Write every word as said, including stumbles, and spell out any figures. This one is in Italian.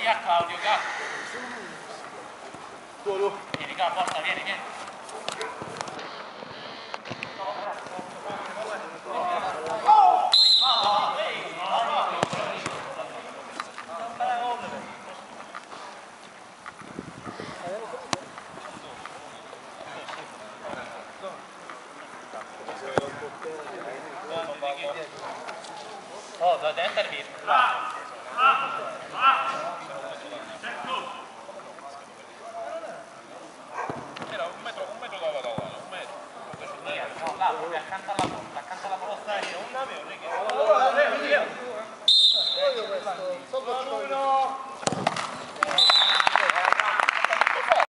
lì a Claudio, Ga. Vieni, Ga, forza, vieni, vieni. Oh, da dentro il via. Era un metro, un metro dalla dalla, un metro. No, là, proprio accanto alla porta, accanto alla porta. Non avevo,